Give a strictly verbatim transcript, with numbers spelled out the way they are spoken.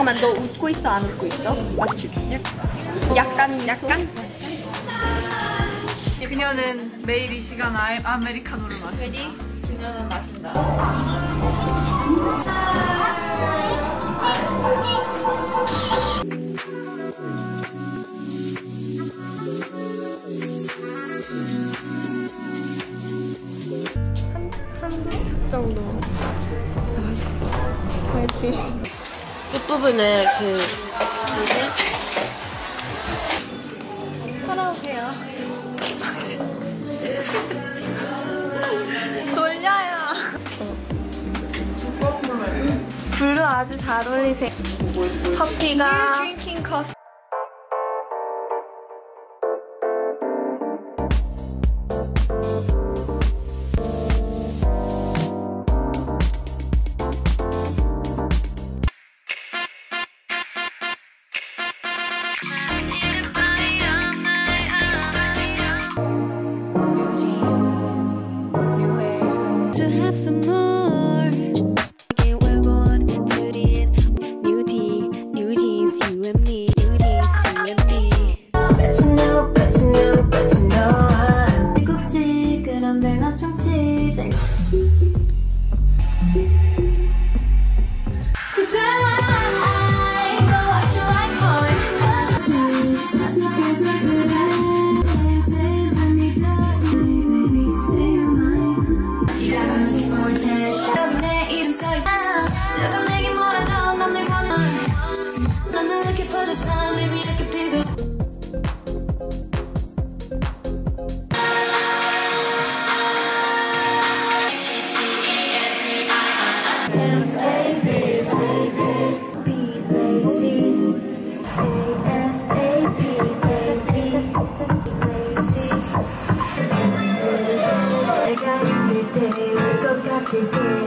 잠깐만, 너 웃고 있어? 안 웃고 있어? 맞지? 약간 약간? 그녀는 매일 이 시간 아이, 아메리카노를 마신다. 그녀는 마신다. 한두 척 정도 나왔어. 화이팅. 끝부분에 그 뭐지? 따라오세요. 돌려요. 블루 아주 잘 어울리세요. 커피가 드링킹 커피. Some more. Again, we're born to the end. New tea, new jeans, you and me. New jeans, you and me. Bet you know, bet you know, bet you know. 삐껍지 그런 내가 충치. Cause I know what you like, boy. 내가 힘들 때 울 것 같을 때